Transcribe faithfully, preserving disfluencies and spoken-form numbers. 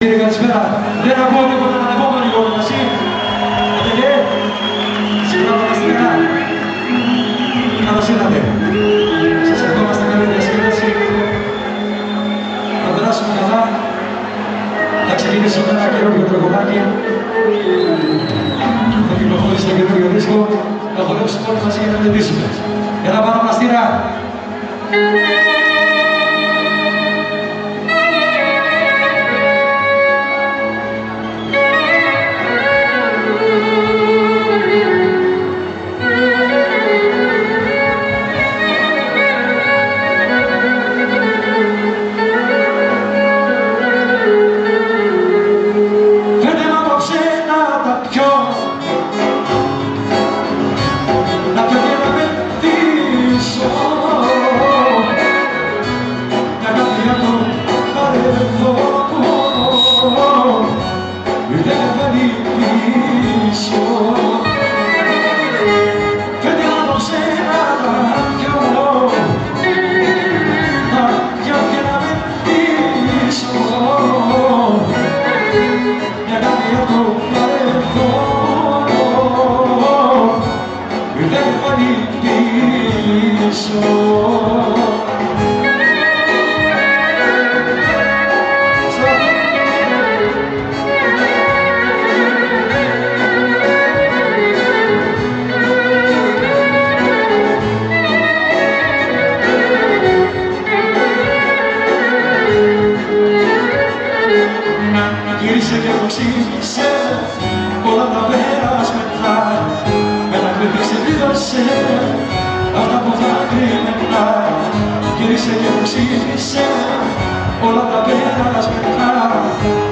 Κύριε καλησπέρα. Δεν ακούω τίποτα να ανεβούμε λίγο μαζί. Ατελέ. Συγγνώμη μας την ώρα. Καλώς ήρθατε. Σας ευχόμαστε καλή διασκέδαση. Θα περάσουμε καλά. Θα ξεκινήσουμε ένα καινούργιο τραγουδάκι. Θα κυκλοφορήσει το καινούργιο δίσκο. Θα χορέψουμε όλοι μαζί για να μελετήσουμε. Έλα πάνω πλαστήρα. Γύρισε και το ξύπνησε, όλα τα πέρασμενα. Με τα κρύβη ξεπλήρωσε, αυτά που θα κρύβαινα. Γύρισε και το ξύπνησε, όλα τα πέρασμενα.